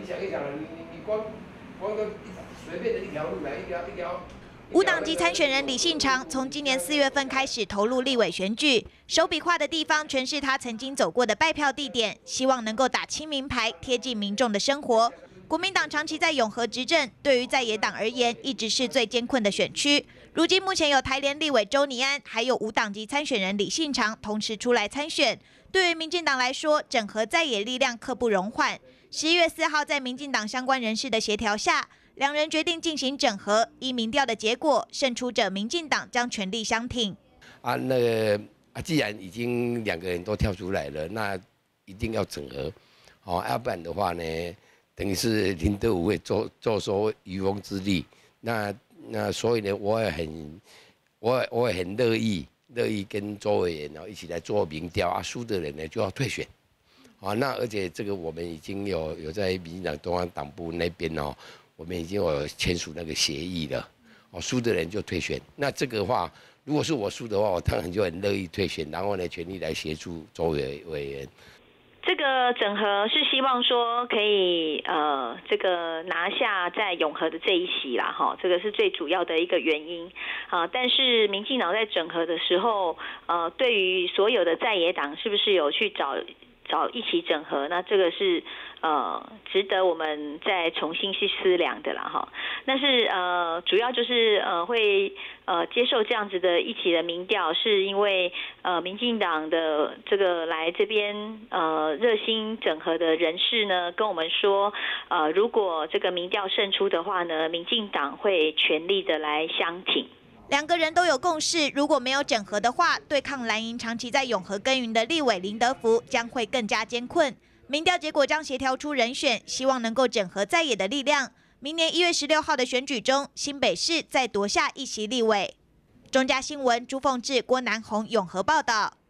你想一想，你光个随便的一条路来一条。 无党籍参选人李信长从今年4月份开始投入立委选举，手笔画的地方全是他曾经走过的拜票地点，希望能够打亲民牌，贴近民众的生活。国民党长期在永和执政，对于在野党而言，一直是最艰困的选区。如今目前有台联立委周拟安，还有无党籍参选人李信长同时出来参选。对于民进党来说，整合在野力量刻不容缓。11月4号，在民进党相关人士的协调下，两人决定进行整合。依民调的结果，胜出者民进党将全力相挺。 既然已经2个人都跳出来了，那一定要整合，要不然的话呢，等于是林德武会坐收渔翁之利。那所以呢，我也很乐意跟周委员一起来做民调输的人呢就要退选。那而且这个我们已经有在民进党中央党部那边我们已经有签署那个协议了，输的人就退选。那这个话，如果是我输的话，我当然就很乐意退选，然后呢，全力来协助周委员。 这个整合是希望说可以这个拿下在永和的这一席啦，这个是最主要的一个原因但是民进党在整合的时候，对于所有的在野党是不是有去找一起整合？那这个是值得我们再重新去思量的啦哈。但是主要就是会接受这样子的一起的民调，是因为民进党的这个来这边热心整合的人士呢跟我们说，如果这个民调胜出的话呢，民进党会全力的来相挺。 两个人都有共识，如果没有整合的话，对抗蓝营长期在永和耕耘的立委林德福将会更加艰困。民调结果将协调出人选，希望能够整合在野的力量。明年1月16号的选举中，新北市再夺下1席立委。中嘉新闻朱凤智、郭南宏永和报道。